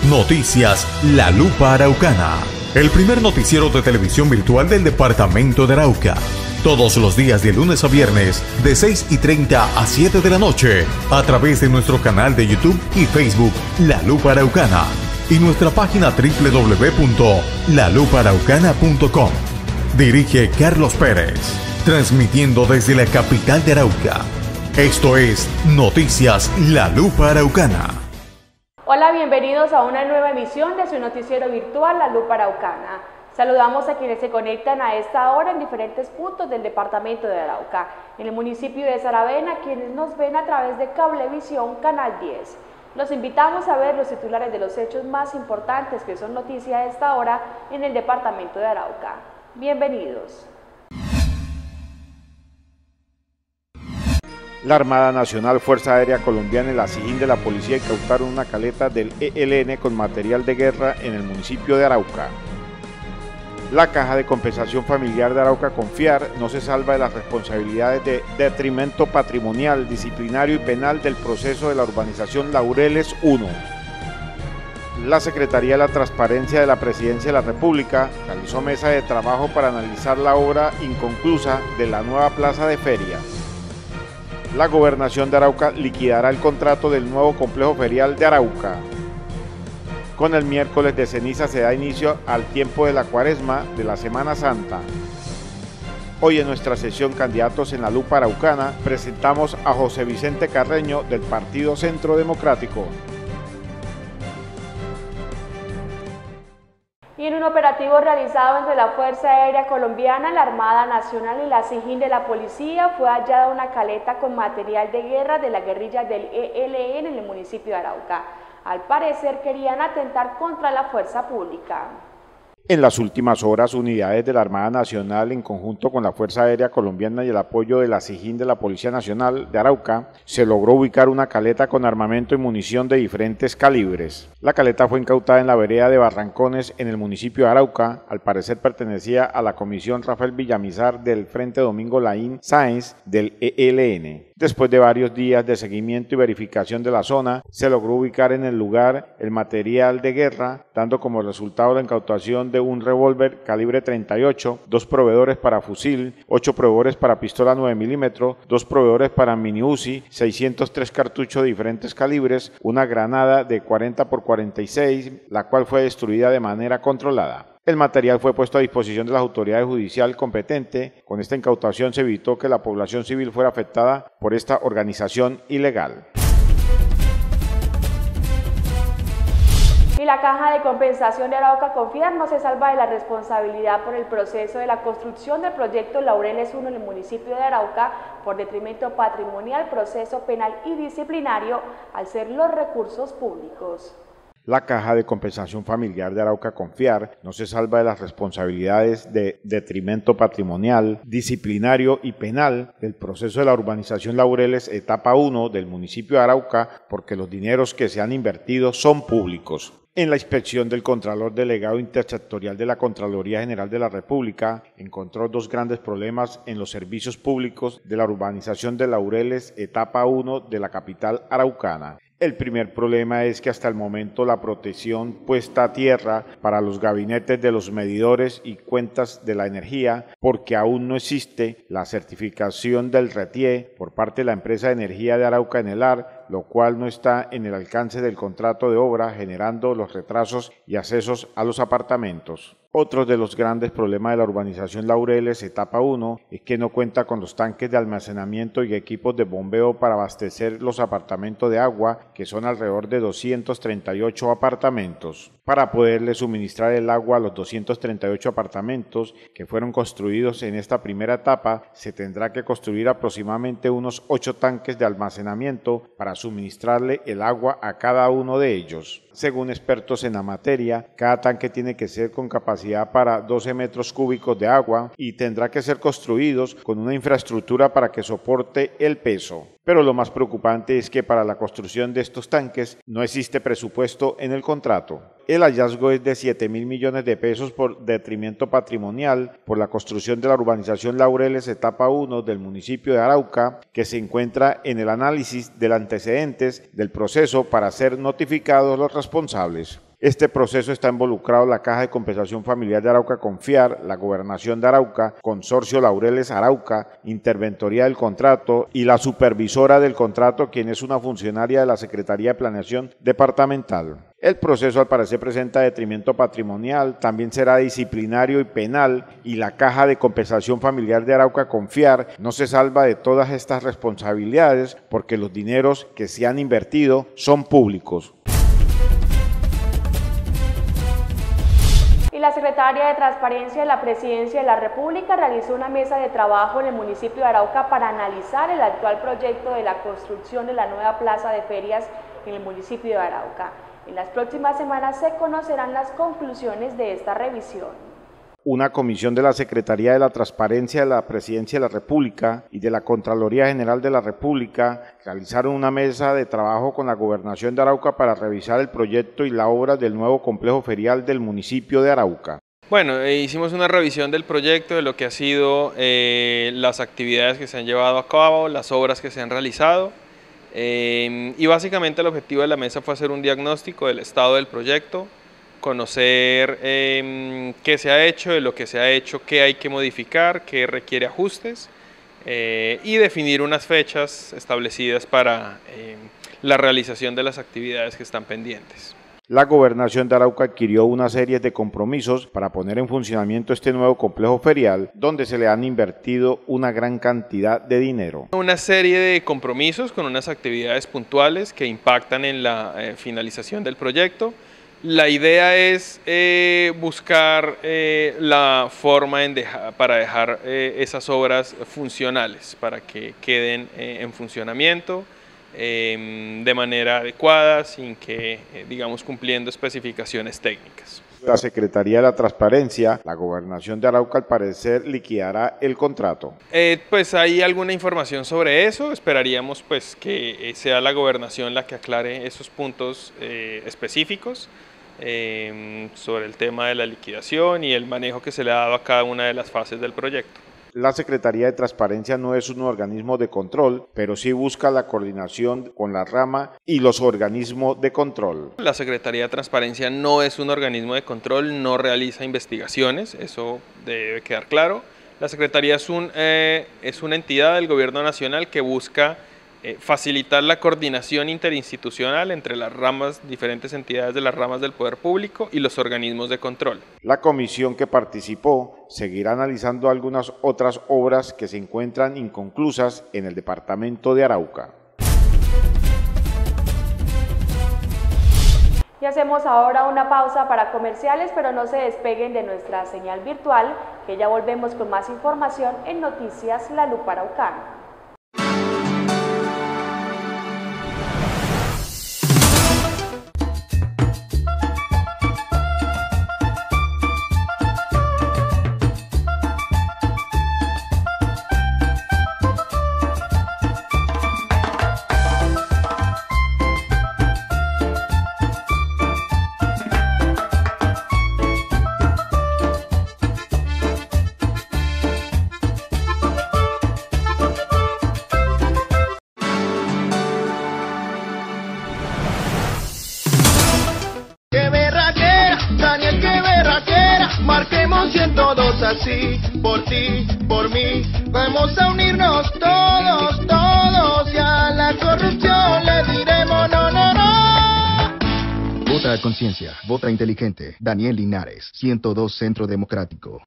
Noticias La Lupa Araucana, el primer noticiero de televisión virtual del departamento de Arauca. Todos los días de lunes a viernes, de 6:30 a 7 de la noche, a través de nuestro canal de YouTube y Facebook La Lupa Araucana y nuestra página www.lalupaaraucana.com. Dirige Carlos Pérez, transmitiendo desde la capital de Arauca. Esto es Noticias La Lupa Araucana. Hola, bienvenidos a una nueva emisión de su noticiero virtual La Lupa Araucana. Saludamos a quienes se conectan a esta hora en diferentes puntos del departamento de Arauca, en el municipio de Saravena, quienes nos ven a través de Cablevisión Canal 10. Los invitamos a ver los titulares de los hechos más importantes que son noticia a esta hora en el departamento de Arauca. Bienvenidos. La Armada Nacional, Fuerza Aérea Colombiana y la SIJIN de la Policía incautaron una caleta del ELN con material de guerra en el municipio de Arauca. La Caja de Compensación Familiar de Arauca Confiar no se salva de las responsabilidades de detrimento patrimonial, disciplinario y penal del proceso de la urbanización Laureles 1. La Secretaría de la Transparencia de la Presidencia de la República realizó mesa de trabajo para analizar la obra inconclusa de la nueva plaza de feria. La Gobernación de Arauca liquidará el contrato del nuevo complejo ferial de Arauca. Con el miércoles de ceniza se da inicio al tiempo de la Cuaresma de la Semana Santa. Hoy en nuestra sesión Candidatos en la Lupa Araucana presentamos a José Vicente Carreño del Partido Centro Democrático. Y en un operativo realizado entre la Fuerza Aérea Colombiana, la Armada Nacional y la SIJIN de la Policía fue hallada una caleta con material de guerra de la guerrilla del ELN en el municipio de Arauca. Al parecer querían atentar contra la fuerza pública. En las últimas horas, unidades de la Armada Nacional, en conjunto con la Fuerza Aérea Colombiana y el apoyo de la SIJIN de la Policía Nacional de Arauca, se logró ubicar una caleta con armamento y munición de diferentes calibres. La caleta fue incautada en la vereda de Barrancones, en el municipio de Arauca. Al parecer pertenecía a la comisión Rafael Villamizar del Frente Domingo Laín Sáenz del ELN. Después de varios días de seguimiento y verificación de la zona, se logró ubicar en el lugar el material de guerra, dando como resultado la incautación de un revólver calibre 38, 2 proveedores para fusil, 8 proveedores para pistola 9 milímetros, 2 proveedores para mini Uzi, 603 cartuchos de diferentes calibres, una granada de 40 x 46, la cual fue destruida de manera controlada. El material fue puesto a disposición de las autoridades judiciales competentes. Con esta incautación se evitó que la población civil fuera afectada por esta organización ilegal. Y la Caja de Compensación de Arauca Confiar no se salva de la responsabilidad por el proceso de la construcción del proyecto Laureles 1 en el municipio de Arauca por detrimento patrimonial, proceso penal y disciplinario al ser los recursos públicos. La Caja de Compensación Familiar de Arauca Confiar no se salva de las responsabilidades de detrimento patrimonial, disciplinario y penal del proceso de la urbanización Laureles etapa 1 del municipio de Arauca porque los dineros que se han invertido son públicos. En la inspección del Contralor Delegado Intersectorial de la Contraloría General de la República, encontró 2 grandes problemas en los servicios públicos de la urbanización de Laureles etapa 1 de la capital araucana. El primer problema es que hasta el momento la protección puesta a tierra para los gabinetes de los medidores y cuentas de la energía, porque aún no existe la certificación del RETIE por parte de la empresa de energía de Arauca Enelar, lo cual no está en el alcance del contrato de obra, generando los retrasos y accesos a los apartamentos. Otro de los grandes problemas de la urbanización Laureles etapa 1 es que no cuenta con los tanques de almacenamiento y equipos de bombeo para abastecer los apartamentos de agua, que son alrededor de 238 apartamentos. Para poderle suministrar el agua a los 238 apartamentos que fueron construidos en esta primera etapa, se tendrá que construir aproximadamente unos 8 tanques de almacenamiento para suministrarle el agua a cada uno de ellos. Según expertos en la materia, cada tanque tiene que ser con capacidad para 12 metros cúbicos de agua y tendrá que ser construidos con una infraestructura para que soporte el peso. Pero lo más preocupante es que para la construcción de estos tanques no existe presupuesto en el contrato. El hallazgo es de 7.000 millones de pesos por detrimento patrimonial por la construcción de la urbanización Laureles etapa 1 del municipio de Arauca, que se encuentra en el análisis de los antecedentes del proceso para ser notificados los responsables. Este proceso está involucrado la Caja de Compensación Familiar de Arauca Confiar, la Gobernación de Arauca, Consorcio Laureles Arauca, Interventoría del Contrato y la supervisora del contrato, quien es una funcionaria de la Secretaría de Planeación Departamental. El proceso al parecer presenta detrimento patrimonial, también será disciplinario y penal, y la Caja de Compensación Familiar de Arauca Confiar no se salva de todas estas responsabilidades porque los dineros que se han invertido son públicos. Y la Secretaría de Transparencia de la Presidencia de la República realizó una mesa de trabajo en el municipio de Arauca para analizar el actual proyecto de la construcción de la nueva plaza de ferias en el municipio de Arauca. En las próximas semanas se conocerán las conclusiones de esta revisión. Una comisión de la Secretaría de la Transparencia de la Presidencia de la República y de la Contraloría General de la República realizaron una mesa de trabajo con la Gobernación de Arauca para revisar el proyecto y la obra del nuevo complejo ferial del municipio de Arauca. Bueno, hicimos una revisión del proyecto, de lo que ha sido las actividades que se han llevado a cabo, las obras que se han realizado, y básicamente el objetivo de la mesa fue hacer un diagnóstico del estado del proyecto, conocer qué se ha hecho, de lo que se ha hecho, qué hay que modificar, qué requiere ajustes y definir unas fechas establecidas para la realización de las actividades que están pendientes. La Gobernación de Arauca adquirió una serie de compromisos para poner en funcionamiento este nuevo complejo ferial, donde se le han invertido una gran cantidad de dinero. Una serie de compromisos con unas actividades puntuales que impactan en la finalización del proyecto. La idea es buscar la forma para dejar esas obras funcionales, para que queden en funcionamiento de manera adecuada, sin que, digamos, cumpliendo especificaciones técnicas. La Secretaría de la Transparencia, la Gobernación de Arauca al parecer liquidará el contrato. Pues hay alguna información sobre eso, esperaríamos pues que sea la Gobernación la que aclare esos puntos específicos. Sobre el tema de la liquidación y el manejo que se le ha dado a cada una de las fases del proyecto. La Secretaría de Transparencia no es un organismo de control, pero sí busca la coordinación con la rama y los organismos de control. La Secretaría de Transparencia no es un organismo de control, no realiza investigaciones, eso debe quedar claro. La Secretaría es una entidad del Gobierno Nacional que busca facilitar la coordinación interinstitucional entre las ramas, diferentes entidades de las ramas del poder público y los organismos de control. La comisión que participó seguirá analizando algunas otras obras que se encuentran inconclusas en el departamento de Arauca. Y hacemos ahora una pausa para comerciales, pero no se despeguen de nuestra señal virtual, que ya volvemos con más información en Noticias La Lupa Araucana. Marquemos 102 así, por ti, por mí. Vamos a unirnos todos, todos, y a la corrupción le diremos no, no, no. Vota a conciencia, vota inteligente. Daniel Linares, 102 Centro Democrático.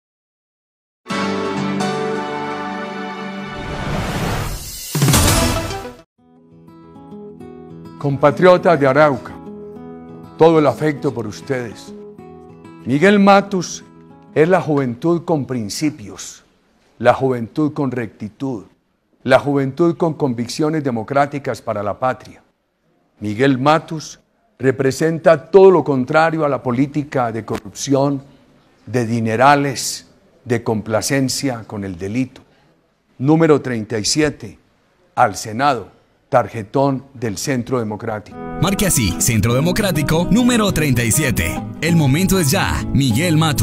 Compatriotas de Arauca, todo el afecto por ustedes. Miguel Matus es la juventud con principios, la juventud con rectitud, la juventud con convicciones democráticas para la patria. Miguel Matus representa todo lo contrario a la política de corrupción, de dinerales, de complacencia con el delito. Número 37, al Senado. Tarjetón del Centro Democrático. Marque así, Centro Democrático, número 37. El momento es ya. Miguel Matus.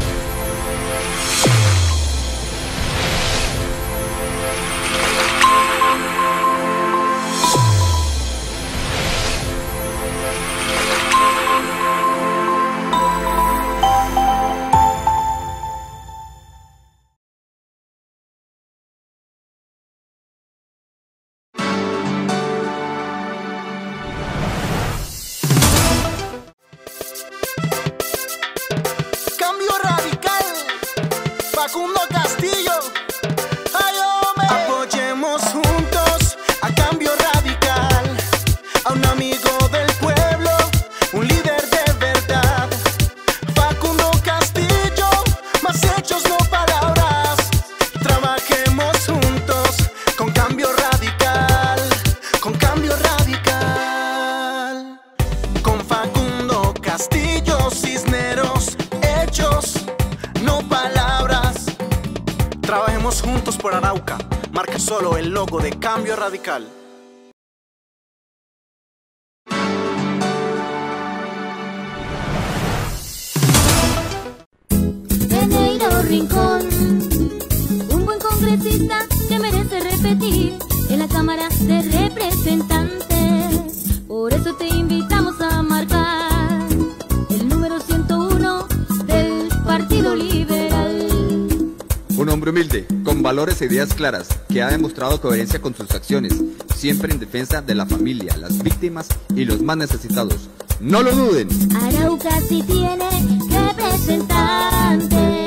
por Arauca, marca solo el logo de Cambio Radical. Eneiro Rincón, un buen congresista que merece repetir en la Cámara de Representantes. Por eso te invitamos a marcar el número 101 del Partido Liberal. Un hombre humilde, con valores e ideas claras, que ha demostrado coherencia con sus acciones, siempre en defensa de la familia, las víctimas y los más necesitados. ¡No lo duden! Arauca sí tiene representantes.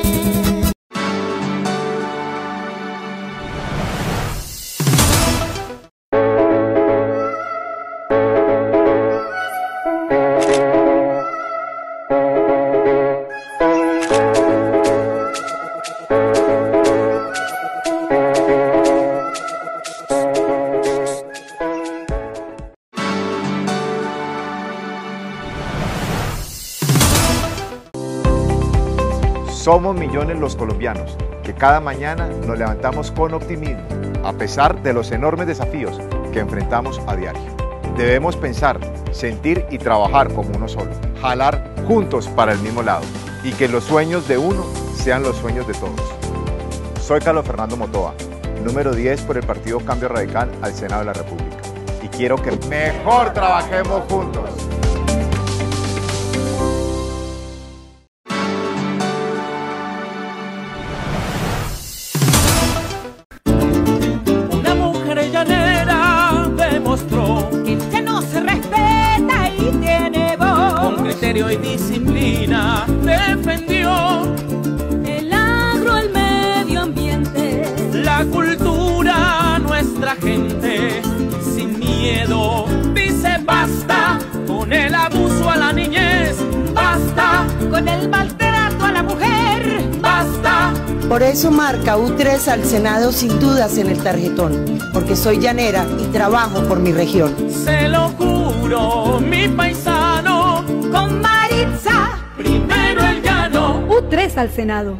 Somos millones los colombianos que cada mañana nos levantamos con optimismo, a pesar de los enormes desafíos que enfrentamos a diario. Debemos pensar, sentir y trabajar como uno solo, jalar juntos para el mismo lado y que los sueños de uno sean los sueños de todos. Soy Carlos Fernando Motoa, número 10 por el Partido Cambio Radical al Senado de la República y quiero que mejor trabajemos juntos. Y disciplina defendió el agro, el medio ambiente, la cultura, nuestra gente, sin miedo dice basta con el abuso a la niñez, basta con el maltrato a la mujer, basta. Por eso marca U3 al Senado sin dudas en el tarjetón, porque soy llanera y trabajo por mi región. Se lo juro, mi paisano, con Maritza, primero el llano. U3 al Senado.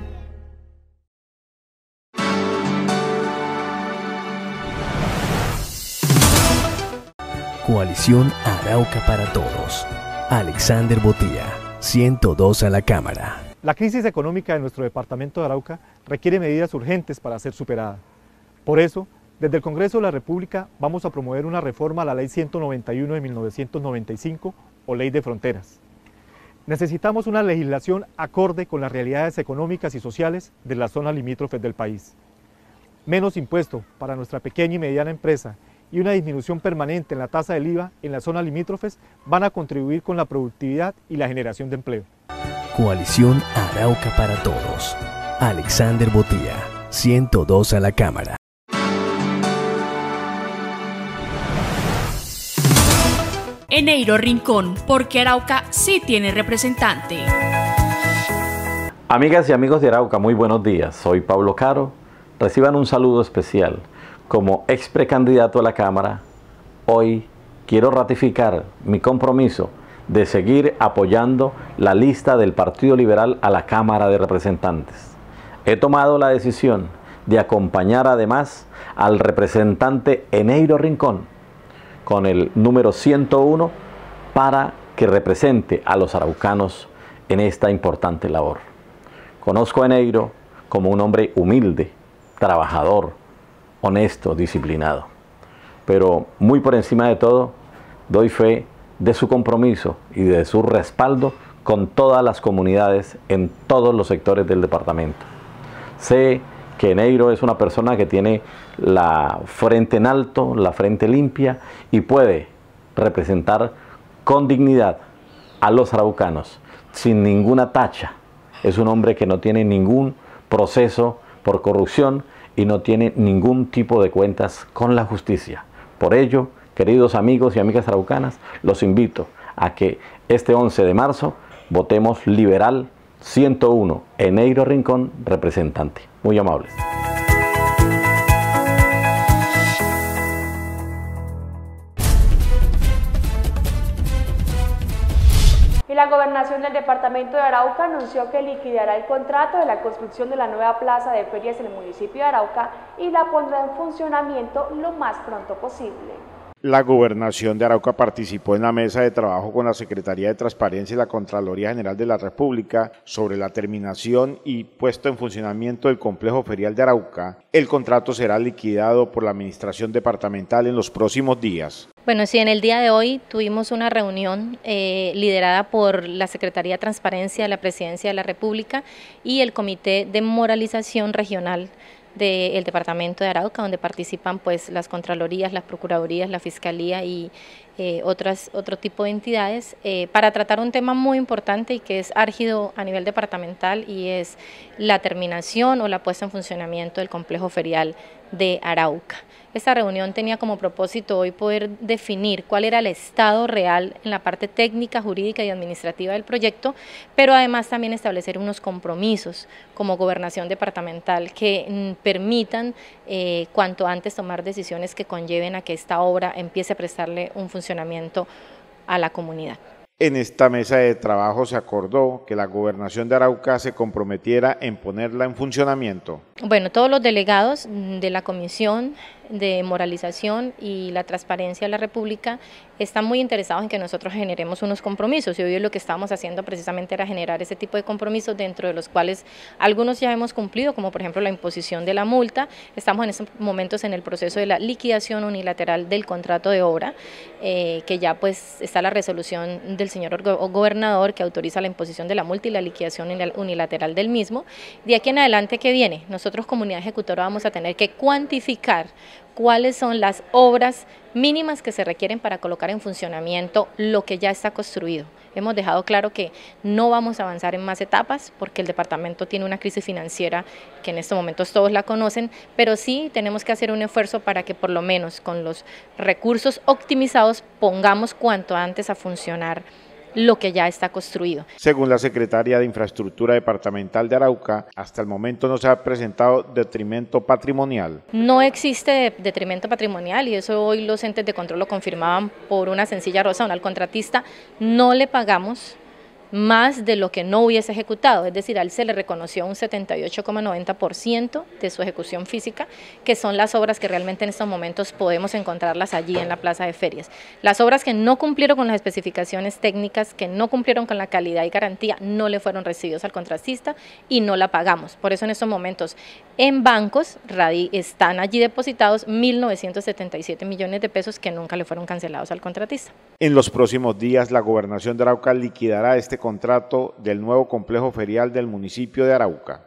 Coalición Arauca para Todos. Alexander Botía, 102 a la Cámara. La crisis económica de nuestro departamento de Arauca requiere medidas urgentes para ser superada. Por eso, desde el Congreso de la República vamos a promover una reforma a la Ley 191 de 1995 o Ley de Fronteras. Necesitamos una legislación acorde con las realidades económicas y sociales de las zonas limítrofes del país. Menos impuesto para nuestra pequeña y mediana empresa y una disminución permanente en la tasa del IVA en las zonas limítrofes van a contribuir con la productividad y la generación de empleo. Coalición Arauca para Todos. Alexander Botía, 102 a la Cámara. Eneiro Rincón, porque Arauca sí tiene representante. Amigas y amigos de Arauca, muy buenos días. Soy Pablo Caro. Reciban un saludo especial. Como ex precandidato a la Cámara, hoy quiero ratificar mi compromiso de seguir apoyando la lista del Partido Liberal a la Cámara de Representantes. He tomado la decisión de acompañar además al representante Eneiro Rincón con el número 101 para que represente a los araucanos en esta importante labor. Conozco a Eneiro como un hombre humilde, trabajador, honesto, disciplinado. Pero muy por encima de todo, doy fe de su compromiso y de su respaldo con todas las comunidades en todos los sectores del departamento. Sé que Eneiro es una persona que tiene la frente en alto, la frente limpia y puede representar con dignidad a los araucanos sin ninguna tacha. Es un hombre que no tiene ningún proceso por corrupción y no tiene ningún tipo de cuentas con la justicia. Por ello, queridos amigos y amigas araucanas, los invito a que este 11 de marzo votemos Liberal 101, Eneiro Rincón, representante. Muy amables. Y la La Gobernación del Departamento de Arauca anunció que liquidará el contrato de la construcción de la nueva plaza de ferias en el municipio de Arauca y la pondrá en funcionamiento lo más pronto posible. La Gobernación de Arauca participó en la mesa de trabajo con la Secretaría de Transparencia y la Contraloría General de la República sobre la terminación y puesto en funcionamiento del complejo ferial de Arauca. El contrato será liquidado por la Administración Departamental en los próximos días. Bueno, sí, en el día de hoy tuvimos una reunión liderada por la Secretaría de Transparencia de la Presidencia de la República y el Comité de Moralización Regional del Departamento de Arauca, donde participan pues las Contralorías, las Procuradurías, la Fiscalía y otro tipo de entidades, para tratar un tema muy importante y que es álgido a nivel departamental, y es la terminación o la puesta en funcionamiento del complejo ferial de Arauca. Esta reunión tenía como propósito hoy poder definir cuál era el estado real en la parte técnica, jurídica y administrativa del proyecto, pero además también establecer unos compromisos como gobernación departamental que permitan cuanto antes tomar decisiones que conlleven a que esta obra empiece a prestarle un funcionamiento a la comunidad. En esta mesa de trabajo se acordó que la Gobernación de Arauca se comprometiera en ponerla en funcionamiento. Bueno, todos los delegados de la Comisión de Moralización y la Transparencia de la República están muy interesados en que nosotros generemos unos compromisos, y hoy lo que estábamos haciendo precisamente era generar ese tipo de compromisos, dentro de los cuales algunos ya hemos cumplido, como por ejemplo la imposición de la multa. Estamos en estos momentos en el proceso de la liquidación unilateral del contrato de obra, que ya pues está la resolución del señor gobernador que autoriza la imposición de la multa y la liquidación unilateral del mismo. De aquí en adelante, ¿qué viene? Nosotros, comunidad ejecutora, vamos a tener que cuantificar cuáles son las obras mínimas que se requieren para colocar en funcionamiento lo que ya está construido. Hemos dejado claro que no vamos a avanzar en más etapas porque el departamento tiene una crisis financiera que en estos momentos todos la conocen, pero sí tenemos que hacer un esfuerzo para que por lo menos con los recursos optimizados pongamos cuanto antes a funcionar lo que ya está construido. Según la Secretaría de Infraestructura Departamental de Arauca, hasta el momento no se ha presentado detrimento patrimonial. No existe detrimento patrimonial, y eso hoy los entes de control lo confirmaban por una sencilla razón: al contratista no le pagamos más de lo que no hubiese ejecutado, es decir, a él se le reconoció un 78,90% de su ejecución física, que son las obras que realmente en estos momentos podemos encontrarlas allí en la plaza de ferias. Las obras que no cumplieron con las especificaciones técnicas, que no cumplieron con la calidad y garantía, no le fueron recibidos al contratista y no la pagamos. Por eso en estos momentos en bancos están allí depositados 1.977 millones de pesos que nunca le fueron cancelados al contratista. En los próximos días, la Gobernación de Arauca liquidará este contrato del nuevo complejo ferial del municipio de Arauca.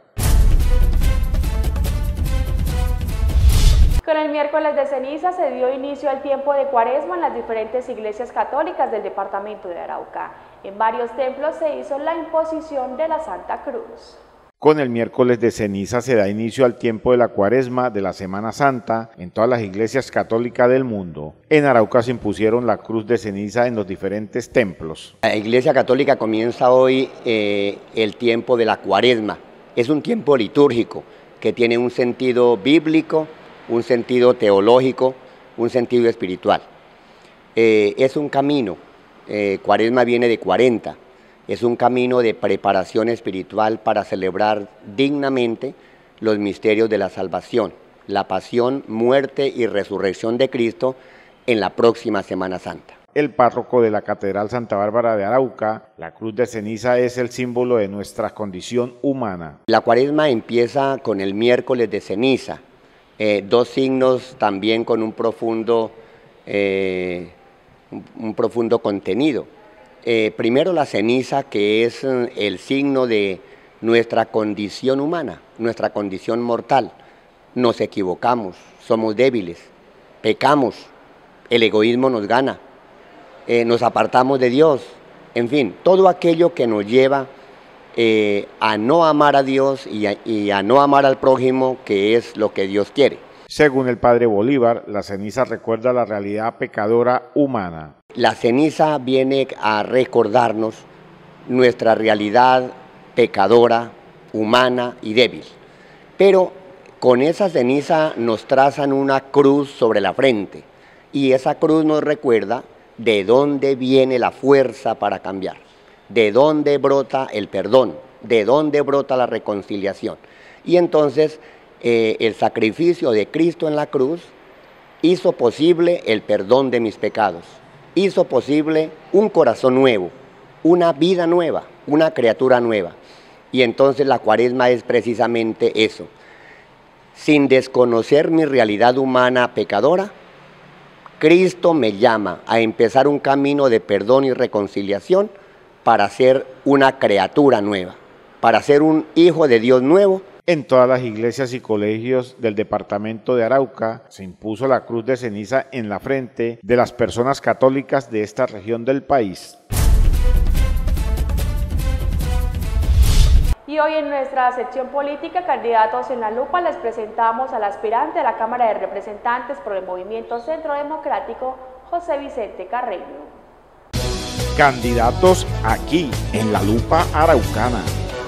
Con el miércoles de ceniza se dio inicio al tiempo de Cuaresma en las diferentes iglesias católicas del departamento de Arauca. En varios templos se hizo la imposición de la Santa Cruz. Con el miércoles de ceniza se da inicio al tiempo de la Cuaresma de la Semana Santa en todas las iglesias católicas del mundo. En Arauca se impusieron la cruz de ceniza en los diferentes templos. La Iglesia Católica comienza hoy el tiempo de la Cuaresma. Es un tiempo litúrgico que tiene un sentido bíblico, un sentido teológico, un sentido espiritual. Es un camino, Cuaresma viene de 40. Es un camino de preparación espiritual para celebrar dignamente los misterios de la salvación, la pasión, muerte y resurrección de Cristo en la próxima Semana Santa. El párroco de la Catedral Santa Bárbara de Arauca, la cruz de ceniza es el símbolo de nuestra condición humana. La Cuaresma empieza con el miércoles de ceniza, dos signos también con un profundo contenido. Primero la ceniza, que es el signo de nuestra condición humana, nuestra condición mortal. Nos equivocamos, somos débiles, pecamos, el egoísmo nos gana, nos apartamos de Dios, en fin, todo aquello que nos lleva a no amar a Dios y a no amar al prójimo, que es lo que Dios quiere. Según el padre Bolívar, la ceniza recuerda la realidad pecadora humana. La ceniza viene a recordarnos nuestra realidad pecadora, humana y débil. Pero con esa ceniza nos trazan una cruz sobre la frente, y esa cruz nos recuerda de dónde viene la fuerza para cambiar, ¿De dónde brota el perdón? ¿De dónde brota la reconciliación? Y entonces el sacrificio de Cristo en la cruz hizo posible el perdón de mis pecados, hizo posible un corazón nuevo, una vida nueva, una criatura nueva. Y entonces la Cuaresma es precisamente eso. Sin desconocer mi realidad humana pecadora, Cristo me llama a empezar un camino de perdón y reconciliación para ser una criatura nueva, para ser un hijo de Dios nuevo. En todas las iglesias y colegios del departamento de Arauca se impuso la cruz de ceniza en la frente de las personas católicas de esta región del país. Y hoy en nuestra sección política, Candidatos en la Lupa, les presentamos al aspirante a la Cámara de Representantes por el Movimiento Centro Democrático, José Vicente Carreño. Candidatos aquí en la Lupa Araucana.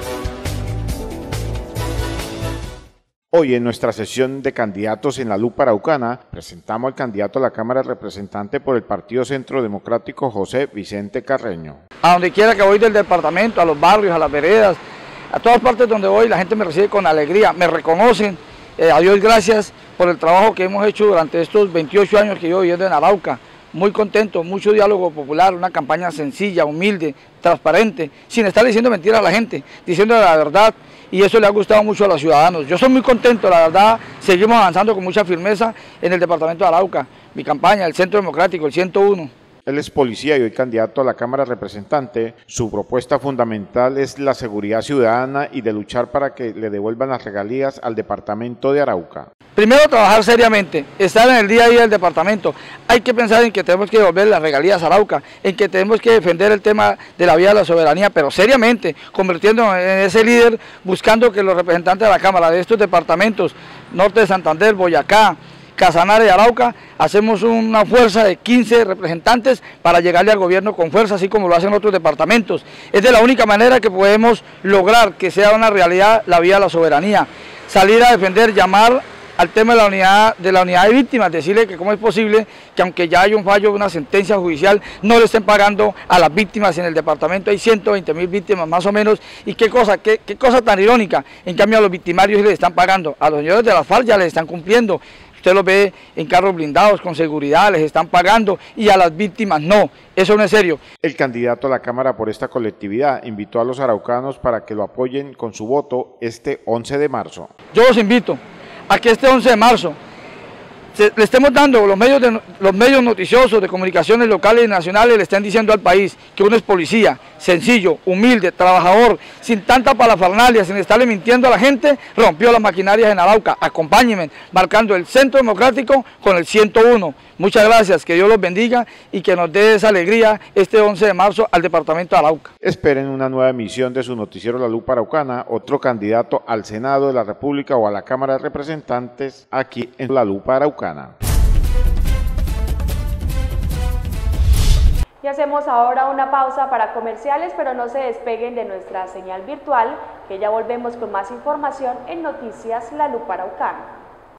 Hoy en nuestra sesión de candidatos en la Lupa Araucana presentamos al candidato a la Cámara de Representantes por el Partido Centro Democrático, José Vicente Carreño. A donde quiera que voy del departamento, a los barrios, a las veredas, a todas partes donde voy, la gente me recibe con alegría, me reconocen. A Dios gracias por el trabajo que hemos hecho durante estos 28 años que yo viviendo en Arauca. Muy contento, mucho diálogo popular, una campaña sencilla, humilde, transparente, sin estar diciendo mentiras a la gente, diciendo la verdad, y eso le ha gustado mucho a los ciudadanos. Yo soy muy contento, la verdad, seguimos avanzando con mucha firmeza en el departamento de Arauca. Mi campaña, el Centro Democrático, el 101. Él es policía y hoy candidato a la Cámara de Representantes. Su propuesta fundamental es la seguridad ciudadana y de luchar para que le devuelvan las regalías al departamento de Arauca. Primero, trabajar seriamente, estar en el día a día del departamento. Hay que pensar en que tenemos que devolver las regalías a Arauca, en que tenemos que defender el tema de la vía de la soberanía, pero seriamente, convirtiéndonos en ese líder, buscando que los representantes de la Cámara de estos departamentos, Norte de Santander, Boyacá, Casanare y Arauca, hacemos una fuerza de 15 representantes para llegarle al gobierno con fuerza, así como lo hacen otros departamentos. Es de la única manera que podemos lograr que sea una realidad la vía de la soberanía. Salir a defender, llamar al tema de la unidad de víctimas, decirle que cómo es posible que aunque ya hay un fallo de una sentencia judicial, no le estén pagando a las víctimas en el departamento. Hay 120.000 víctimas más o menos, y qué cosa tan irónica, en cambio a los victimarios les están pagando, a los señores de la FARC ya les están cumpliendo. Usted los ve en carros blindados, con seguridad, les están pagando, y a las víctimas no. Eso no es serio. El candidato a la Cámara por esta colectividad invitó a los araucanos para que lo apoyen con su voto este 11 de marzo. Yo los invito a que este 11 de marzo le estemos dando, los medios noticiosos de comunicaciones locales y nacionales le estén diciendo al país que uno es policía, sencillo, humilde, trabajador, sin tanta parafernalia, sin estarle mintiendo a la gente, rompió las maquinarias en Arauca. Acompáñenme, marcando el Centro Democrático con el 101. Muchas gracias, que Dios los bendiga y que nos dé esa alegría este 11 de marzo al departamento de Arauca. Esperen una nueva emisión de su noticiero La Lupa Araucana, otro candidato al Senado de la República o a la Cámara de Representantes aquí en La Lupa Araucana. Y hacemos ahora una pausa para comerciales, pero no se despeguen de nuestra señal virtual, que ya volvemos con más información en Noticias La Lupa Araucana.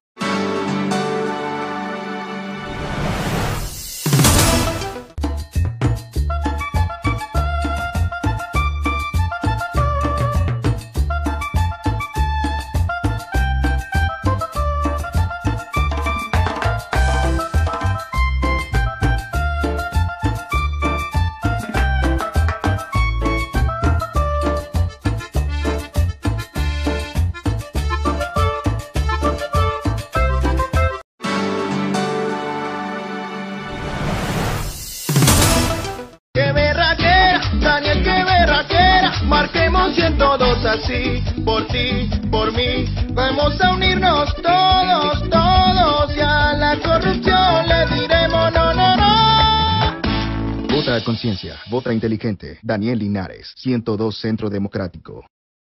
Marquemos 102 así, por ti, por mí. Vamos a unirnos todos, todos, y a la corrupción le diremos no, no, no. Vota a conciencia, vota inteligente. Daniel Linares, 102 Centro Democrático.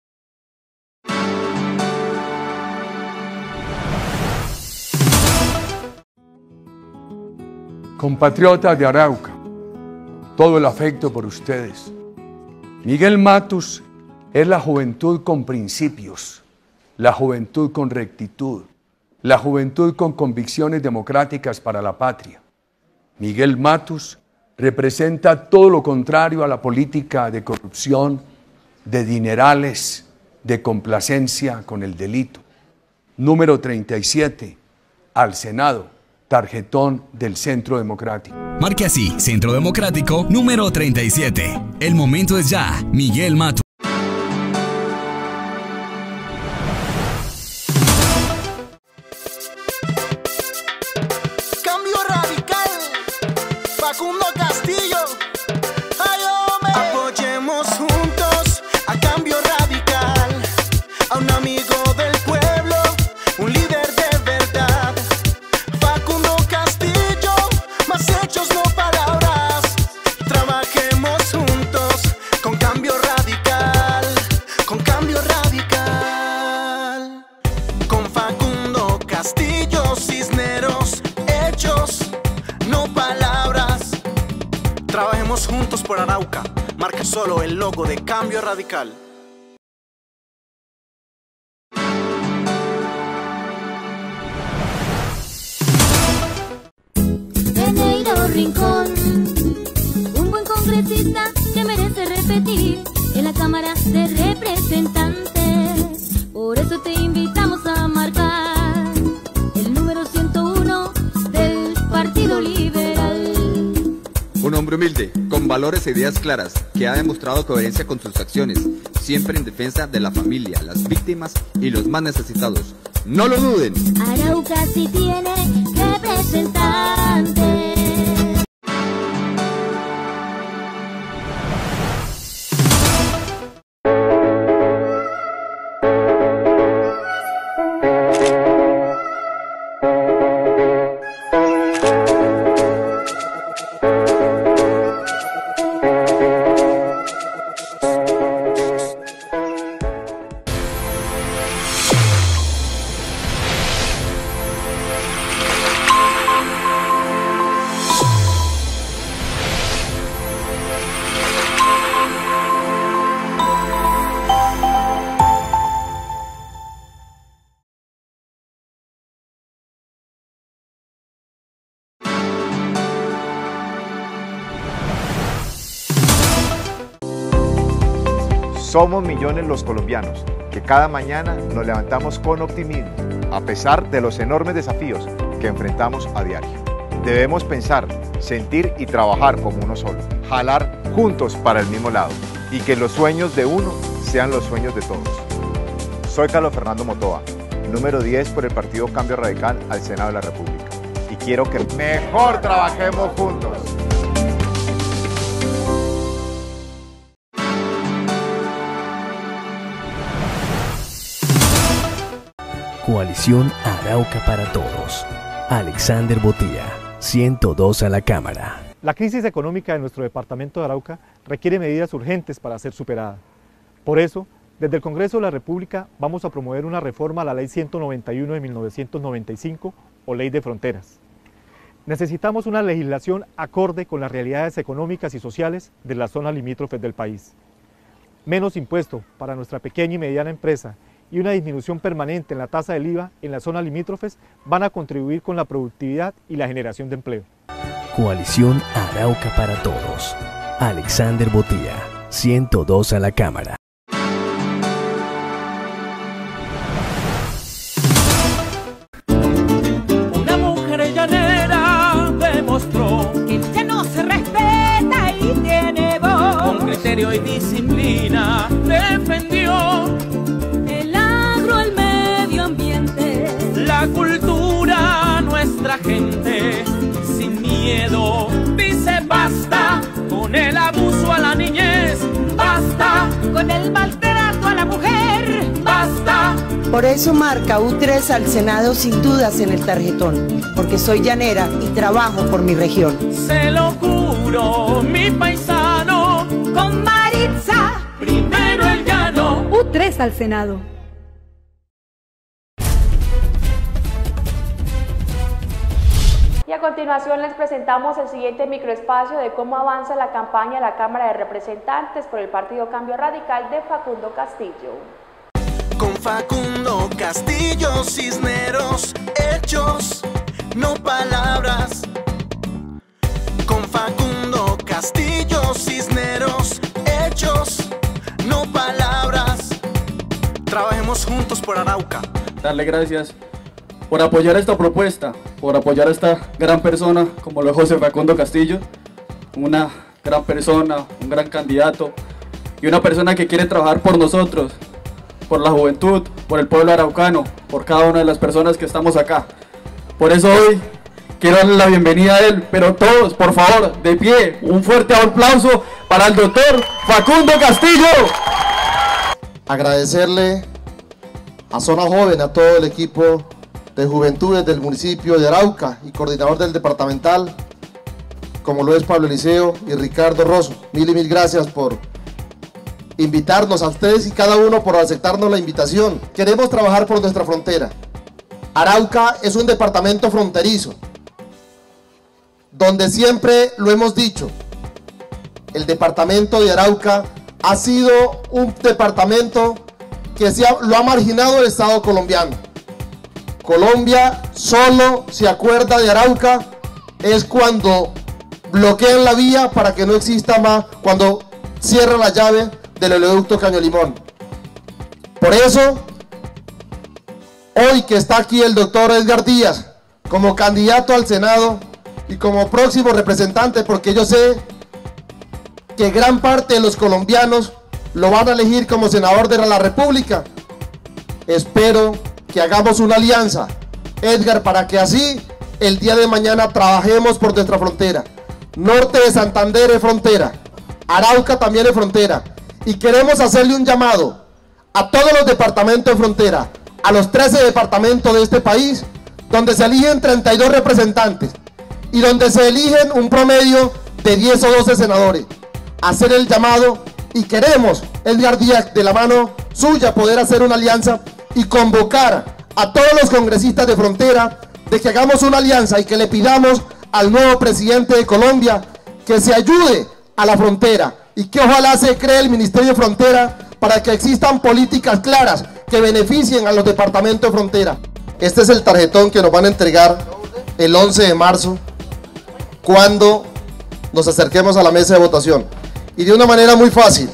Compatriotas de Arauca, todo el afecto por ustedes. Miguel Matus es la juventud con principios, la juventud con rectitud, la juventud con convicciones democráticas para la patria. Miguel Matus representa todo lo contrario a la política de corrupción, de dinerales, de complacencia con el delito. Número 37, al Senado, tarjetón del Centro Democrático. Marque así, Centro Democrático, número 37. El momento es ya, Miguel Matus. Cambio radical, Facundo Castillo. Ay, hombre. Apoyemos juntos a Cambio Radical, a un amigo del pueblo, un líder de verdad. Facundo Castillo, más hechos no palabras. Trabajemos juntos con Cambio Radical, con Cambio Radical. Con Facundo Castillo Cisneros, hechos, no palabras. Trabajemos juntos por Arauca, marca solo el logo de Cambio Radical. Peneiro Rincón, un buen congresista que merece repetir en la Cámara de Representantes. Por eso te invitamos a marcar el número 101 del Partido Liberal. Un hombre humilde, con valores e ideas claras, que ha demostrado coherencia con sus acciones, siempre en defensa de la familia, las víctimas y los más necesitados. ¡No lo duden! Arauca sí tiene representantes. Somos millones los colombianos que cada mañana nos levantamos con optimismo, a pesar de los enormes desafíos que enfrentamos a diario. Debemos pensar, sentir y trabajar como uno solo, jalar juntos para el mismo lado y que los sueños de uno sean los sueños de todos. Soy Carlos Fernando Motoa, número 10 por el Partido Cambio Radical al Senado de la República y quiero que mejor trabajemos juntos. Coalición Arauca para Todos. Alexander Botía, 102 a la Cámara. La crisis económica de nuestro departamento de Arauca requiere medidas urgentes para ser superada. Por eso, desde el Congreso de la República vamos a promover una reforma a la Ley 191 de 1995 o Ley de Fronteras. Necesitamos una legislación acorde con las realidades económicas y sociales de las zonas limítrofes del país. Menos impuesto para nuestra pequeña y mediana empresa y una disminución permanente en la tasa del IVA en las zonas limítrofes van a contribuir con la productividad y la generación de empleo. Coalición Arauca para Todos. Alexander Botía, 102 a la Cámara. Una mujer llanera demostró que ya no se respeta y tiene voz. Con criterio y disciplina defendió el medio ambiente, la cultura, nuestra gente, sin miedo, dice basta con el abuso a la niñez, basta con el maltrato a la mujer, basta. Por eso marca U3 al Senado sin dudas en el tarjetón, porque soy llanera y trabajo por mi región. Se lo juro, mi paisano, con Maritza, primero el llano. U3 al Senado. Y a continuación les presentamos el siguiente microespacio de cómo avanza la campaña a la Cámara de Representantes por el Partido Cambio Radical de Facundo Castillo. Con Facundo Castillo Cisneros, hechos, no palabras. Con Facundo Castillo, Cisneros, hechos, no palabras. Trabajemos juntos por Arauca. Darle gracias por apoyar esta propuesta, por apoyar a esta gran persona como lo es José Facundo Castillo, una gran persona, un gran candidato y una persona que quiere trabajar por nosotros, por la juventud, por el pueblo araucano, por cada una de las personas que estamos acá. Por eso hoy quiero darle la bienvenida a él, pero todos, por favor, de pie, un fuerte aplauso para el doctor Facundo Castillo. Agradecerle a Zona Joven, a todo el equipo de juventudes del municipio de Arauca y coordinador del departamental, como lo es Pablo Eliseo y Ricardo Rosso. Mil y mil gracias por invitarnos a ustedes y cada uno por aceptarnos la invitación. Queremos trabajar por nuestra frontera. Arauca es un departamento fronterizo, donde siempre lo hemos dicho, el departamento de Arauca ha sido un departamento que lo ha marginado el Estado colombiano. Colombia solo se acuerda de Arauca es cuando bloquean la vía para que no exista más, cuando cierran la llave del oleoducto Caño Limón. Por eso, hoy que está aquí el doctor Edgar Díaz como candidato al Senado y como próximo representante, porque yo sé que gran parte de los colombianos lo van a elegir como senador de la República, espero que hagamos una alianza, Edgar, para que así el día de mañana trabajemos por nuestra frontera. Norte de Santander es frontera, Arauca también es frontera, y queremos hacerle un llamado a todos los departamentos de frontera, a los 13 departamentos de este país, donde se eligen 32 representantes y donde se eligen un promedio de 10 o 12 senadores, hacer el llamado, y queremos, Edgar Díaz, de la mano suya, poder hacer una alianza y convocar a todos los congresistas de frontera de que hagamos una alianza y que le pidamos al nuevo presidente de Colombia que se ayude a la frontera y que ojalá se cree el Ministerio de Frontera para que existan políticas claras que beneficien a los departamentos de frontera. Este es el tarjetón que nos van a entregar el 11 de marzo cuando nos acerquemos a la mesa de votación. Y de una manera muy fácil,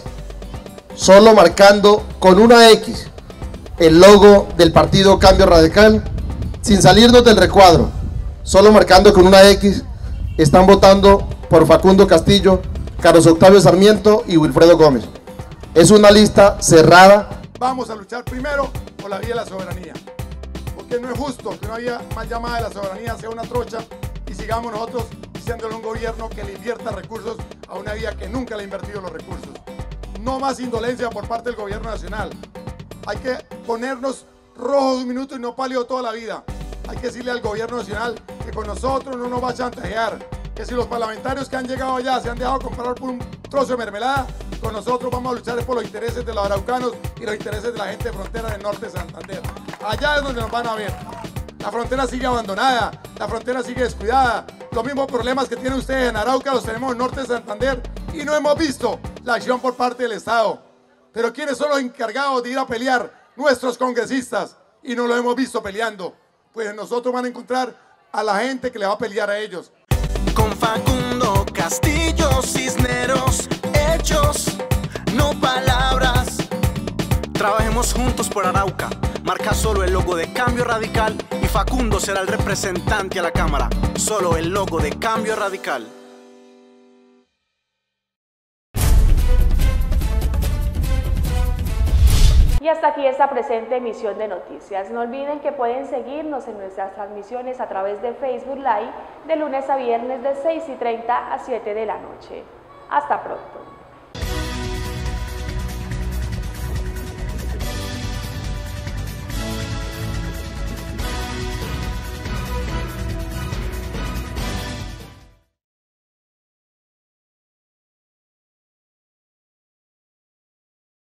solo marcando con una X el logo del partido Cambio Radical, sin salirnos del recuadro, solo marcando con una X, están votando por Facundo Castillo, Carlos Octavio Sarmiento y Wilfredo Gómez. Es una lista cerrada. Vamos a luchar primero por la vía de la soberanía, porque no es justo que una vía mal llamada de la soberanía sea una trocha y sigamos nosotros diciéndole a un gobierno que le invierta recursos a una vía que nunca le ha invertido los recursos. No más indolencia por parte del gobierno nacional. Hay que ponernos rojos un minuto y no pálido toda la vida. Hay que decirle al gobierno nacional que con nosotros no nos va a chantajear, que si los parlamentarios que han llegado allá se han dejado comprar por un trozo de mermelada, con nosotros vamos a luchar por los intereses de los araucanos y los intereses de la gente de frontera del norte de Santander. Allá es donde nos van a ver. La frontera sigue abandonada, la frontera sigue descuidada. Los mismos problemas que tienen ustedes en Arauca los tenemos en el norte de Santander y no hemos visto la acción por parte del Estado. Pero ¿quiénes son los encargados de ir a pelear? Nuestros congresistas, y no lo hemos visto peleando. Pues nosotros van a encontrar a la gente que le va a pelear a ellos. Con Facundo Castillo, Cisneros, hechos, no palabras. Trabajemos juntos por Arauca. Marca solo el logo de Cambio Radical y Facundo será el representante a la Cámara. Solo el logo de Cambio Radical. Y hasta aquí esta presente emisión de noticias. No olviden que pueden seguirnos en nuestras transmisiones a través de Facebook Live de lunes a viernes de 6:30 a 7 de la noche. Hasta pronto.